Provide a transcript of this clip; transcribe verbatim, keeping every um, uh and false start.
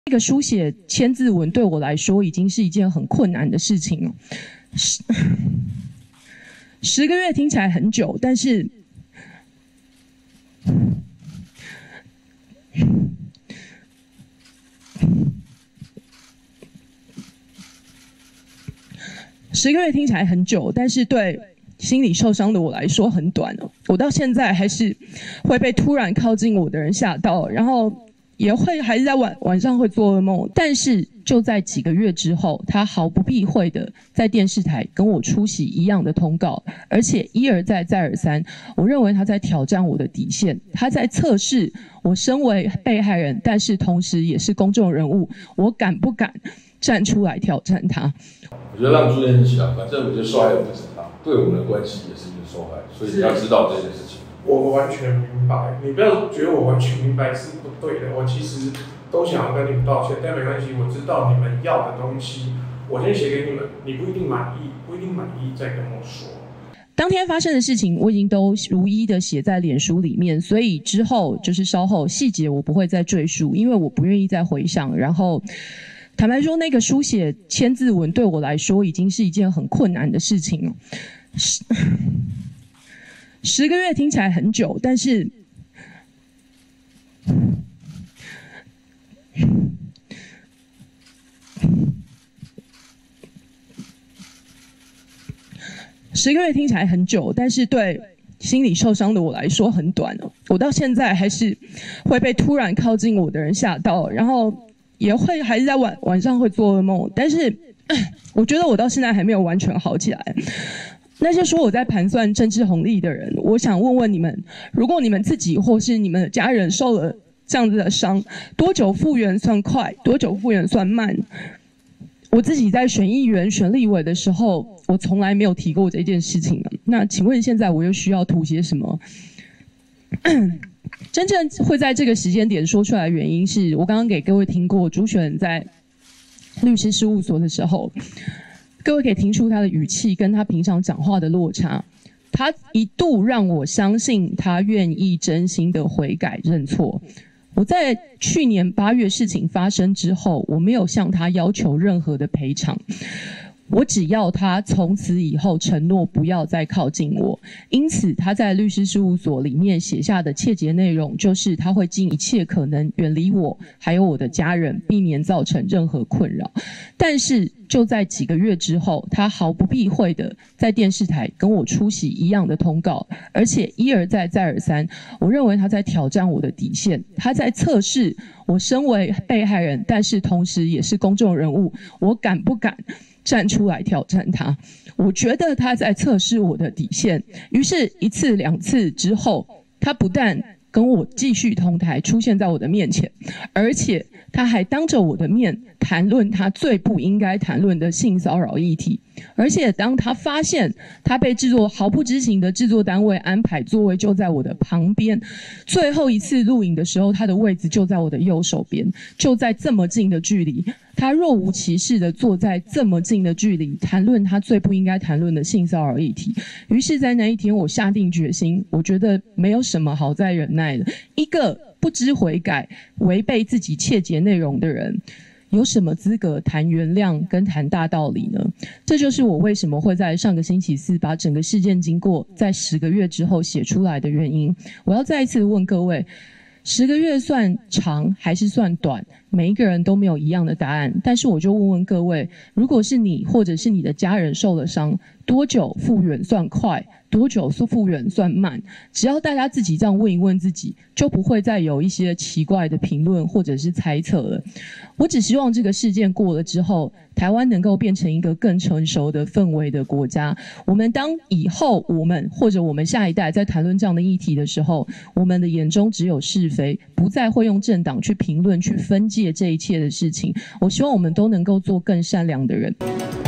那个书写千字文对我来说已经是一件很困难的事情了。十十个月听起来很久，但是十个月听起来很久，但是对心理受伤的我来说很短了。我到现在还是会被突然靠近我的人吓到，然后也会还是在晚晚上会做噩梦。但是就在几个月之后，他毫不避讳的在电视台跟我出席一样的通告，而且一而再再而三。我认为他在挑战我的底线，他在测试我身为被害人，但是同时也是公众人物，我敢不敢站出来挑战他？ 我觉得让朱先生想，反正我觉得受害人不是他，对我们的关系也是一个受害，所以你要知道这件事情。 我完全明白，你不要觉得我完全明白是不对的。我其实都想要跟你们道歉，但没关系，我知道你们要的东西，我先写给你们，你不一定满意，不一定满意再跟我说。 当天发生的事情，我已经都如一的写在脸书里面，所以之后就是稍后细节我不会再赘述，因为我不愿意再回想。然后坦白说，那个书写千字文对我来说已经是一件很困难的事情了。十十个月听起来很久，但是十个月听起来很久，但是对心理受伤的我来说很短了。我到现在还是会被突然靠近我的人吓到，然后也会还是在晚晚上会做噩梦。但是我觉得我到现在还没有完全好起来。那些说我在盘算政治红利的人，我想问问你们，如果你们自己或是你们的家人受了这样子的伤，多久复原算快？多久复原算慢？我自己在选议员、选立委的时候，我从来没有提过这件事情。那请问现在我又需要图些什么？真正会在这个时间点说出来的原因是，我刚刚给各位听过朱选在律师事务所的时候，各位可以听出他的语气跟他平常讲话的落差。他一度让我相信他愿意真心的悔改认错。我在去年八月事情发生之后，我没有向他要求任何的赔偿。我只要他从此以后承诺不要再靠近我。因此他在律师事务所里面写下的切结内容就是他会尽一切可能远离我还有我的家人，避免造成任何困扰。但是就在几个月之后，他毫不避讳的在电视台跟我出席一样的通告，而且一而再再而三。我认为他在挑战我的底线，他在测试我身为被害人，但是同时也是公众人物，我敢不敢站出来挑战他？我觉得他在测试我的底线。于是一次两次之后，他不但跟我继续同台出现在我的面前，而且他还当着我的面谈论他最不应该谈论的性骚扰议题。而且当他发现他被制作毫不知情的制作单位安排座位就在我的旁边，最后一次录影的时候，他的位置就在我的右手边，就在这么近的距离，他若无其事的坐在这么近的距离谈论他最不应该谈论的性骚扰议题。于是在那一天我下定决心，我觉得没有什么好再忍耐的。一个不知悔改、违背自己切结内容的人，有什么资格谈原谅跟谈大道理呢？这就是我为什么会在上个星期四把整个事件经过在十个月之后写出来的原因。我要再一次问各位，十个月算长还是算短？每一个人都没有一样的答案，但是我就问问各位，如果是你或者是你的家人受了伤，多久复原算快？多久复原算慢？只要大家自己这样问一问自己，就不会再有一些奇怪的评论或者是猜测了。我只希望这个事件过了之后，台湾能够变成一个更成熟的氛围的国家。我们当以后我们或者我们下一代在谈论这样的议题的时候，我们的眼中只有是非，不再会用政党去评论去分界这一切的事情。我希望我们都能够做更善良的人。